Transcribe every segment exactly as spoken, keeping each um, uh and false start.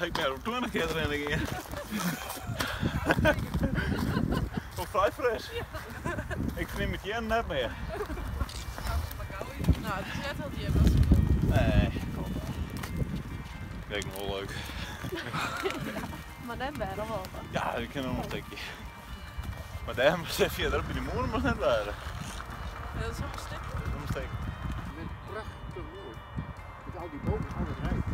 Ik ben er twintig keer erin gegaan. Of vrij fris. Ik neem het hier net meer. Nou, het is net al die was veel. Nee, kom maar. Kijk nog wel leuk. Maar net bij nog wel. Ja, ik ken hem nog een tikje. Maar daar besef je, dat bij die moeder mag net waren. Dat is ook een stuk. Dat is een steek. Met prachtig mooi. Met al die bomen, alles rijdt.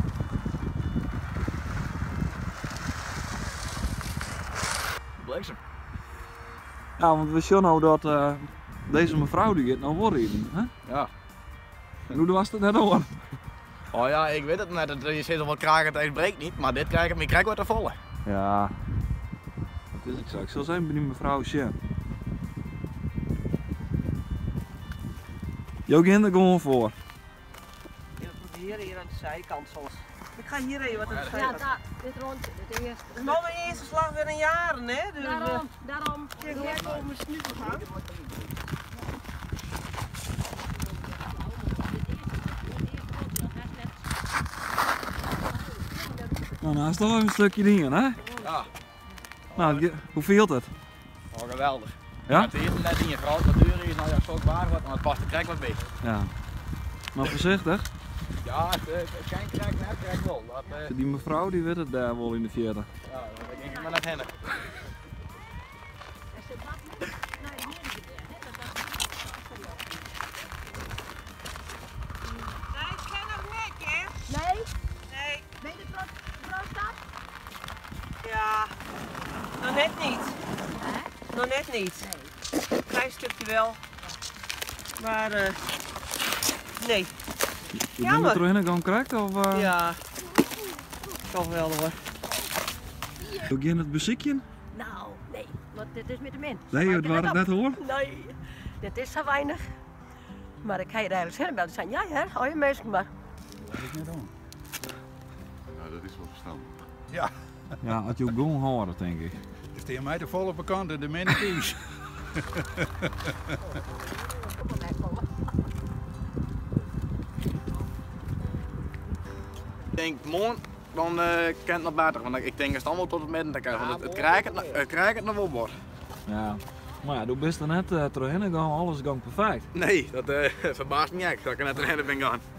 Bliksem. Ja, want we zien nou dat uh, deze mevrouw die het nou worden. Hè? Ja. En hoe was het net al? Oh ja, ik weet het net. Je zit al wel kraken, het breekt niet, maar dit krijg ik, ik krijg wat te volle. Ja. Dat is ik zo. Ik zal zijn bij die mevrouw Sjen. Jo ging er gewoon voor. Ja, hier, hier aan de zijkant soms. Ik ga hier even wat aan de Ja, zijkant. daar, dit rondje, dit eerste. Het is nog mijn eerste slag weer in jaren, hè? Dus, uh, Daarom, daarom. kijk, hier komen we nu gaan. Nou, nou is toch wel een stukje dingen, hè? Ja. Nou, ge- hoe viel het? Oh, geweldig. Ja? Het is net in je groot, wat duur is, nou ja, zo waar wordt, maar het past er krijg wat bij. Ja. Maar voorzichtig. Ja, het, het, het geen krijg net, krijg wel. Dat, uh, Die mevrouw die weet het daar wel in de vierde. ja, dat denk ik maar net hen. Nee, ik ken nog niet, hè? Nee? Nee. Ben je de proostad? Ja, nog net niet. Nog net niet. Een klein stukje wel. Maar, uh, nee. Je bent Jammer. er doorheen gaan correct of? Uh... Ja. Toch wel hoor. Doe je het muziekje? Nou, nee, want dit is met de min. Nee, het waren het net hoor. Nee, dit is zo weinig. Maar ik ga je eigenlijk zeggen, wel zijn jij hè? Hou je mensen maar. Wat is niet doen? Ja, dat is wel verstandig. Ja, Ja, had je ook gewoon horen, denk ik. het is tegen mij de volle bekant en de mannetjes. Ik denk, morgen, dan uh, kan het nog beter, want ik denk het allemaal tot het midden te krijgen, want het, het krijgt het, nog- het krijgt het nog wel bord. Ja. Maar ja, doe best er net uh, doorheen gaan, alles gaat perfect. Nee, dat uh, verbaast me echt dat ik er net erin ben gaan.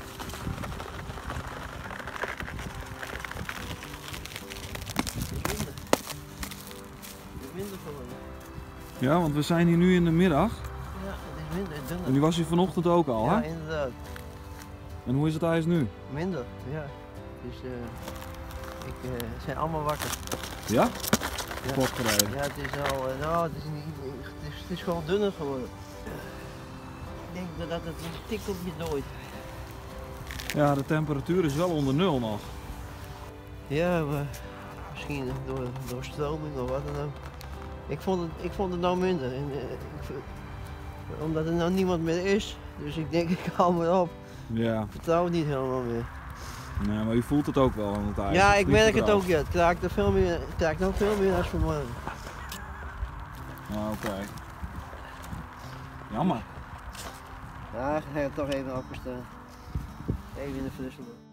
Minder geworden. Ja, want we zijn hier nu in de middag. Ja, het is minder, dunner. En die was hier vanochtend ook al, Ja, hè? inderdaad. En hoe is het ijs nu? Minder, ja. Dus uh, ik uh, zijn allemaal wakker. Ja? Ja. Pot gereden. Ja, het is al, uh, nou, het is, niet, het, is, het is gewoon dunner geworden. Ik denk dat het een tikkeltje nooit. Ja, de temperatuur is wel onder nul nog. Ja, maar misschien door, door stroming of wat dan ook. Ik vond het, ik vond het nou minder. En, uh, ik, vind- omdat er nou niemand meer is. Dus ik denk, ik hou me op. Ja, Ik vertrouw het niet helemaal meer. nee, maar u voelt het ook wel aan het ijs. Ja, Het ik vliegt merk het eraf. ook. Ja. Het kraakt er veel meer, het kraakt nog veel meer dan vanmorgen. Ah, oké. Jammer. Ja, ik ga toch even opgestaan. Even in de frisse lucht.